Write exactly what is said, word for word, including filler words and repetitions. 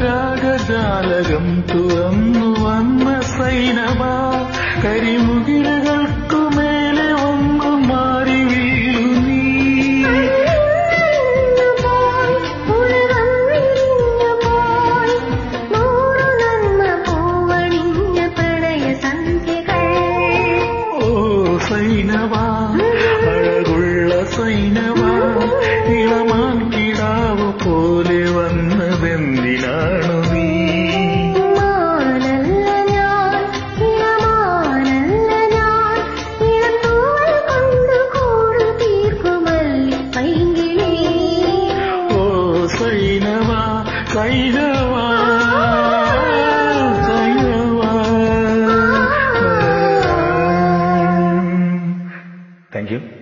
അനുരാഗജാലകം തുറന്നു വന്ന സൈനവ കരിമുകിലുകൾക്കുമേലെ ഒന്ന് മാറി വീഴു നീ ഓ സൈനവ അഴകുള്ള സൈനവ ഇളമാൻ കിടാവ് പോലെ വന്നതെന്തിനാണു നീ ഓ സൈനവ സൈനവ സൈനവ താങ്ക് യു.